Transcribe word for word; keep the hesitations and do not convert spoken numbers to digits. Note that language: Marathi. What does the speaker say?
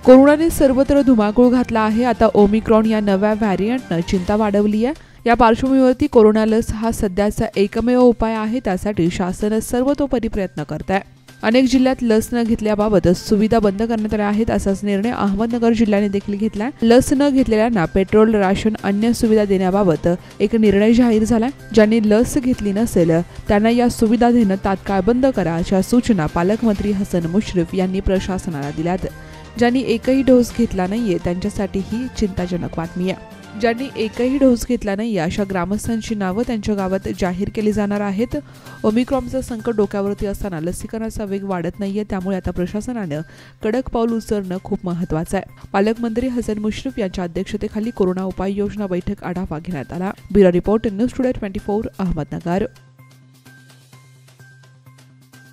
कोरोनाने सर्वत्र धुमाकूळ घातला आहे। आता ओमिक्रॉन या नव्या व्हॅरियंटनं चिंता वाढवली आहे। या पार्श्वभूमीवरती कोरोना लस हा सध्याचा एकमेव उपाय आहे। त्यासाठी शासन सर्वतोपरी प्रयत्न करत आहे। अनेक जिल्ह्यात लस न घेतल्याबाबत सुविधा बंद करण्यात आल्या आहेत। असाच निर्णय अहमदनगर जिल्ह्याने देखील घेतलाय। लस न घेतलेल्यांना पेट्रोल, राशन, अन्य सुविधा देण्याबाबत एक निर्णय जाहीर झालाय। ज्यांनी लस घेतली नसेल त्यांना या सुविधा देणं तात्काळ बंद करा अशा सूचना पालकमंत्री हसन मुश्रीफ यांनी प्रशासनाला दिल्यात। ज्यांनी एकही डोस घेतला नाहीये त्यांच्यासाठी ही चिंताजनक बातमी आहे। ज्यांनी एकही डोस घेतला नाही अशा ग्रामस्थांची नावं त्यांच्या गावात जाहीर केली जाणार आहेत। ओमिक्रॉनचं संकट डोक्यावरती असताना लसीकरणाचा वेग वाढत नाहीये, त्यामुळे आता प्रशासनानं कडक पाऊल उचलणं खूप महत्त्वाचं आहे। पालकमंत्री हसन मुश्रीफ यांच्या अध्यक्षतेखाली कोरोना उपाययोजना बैठक आढावा घेण्यात आला। Bureau report, news today twenty four, Ahmednagar.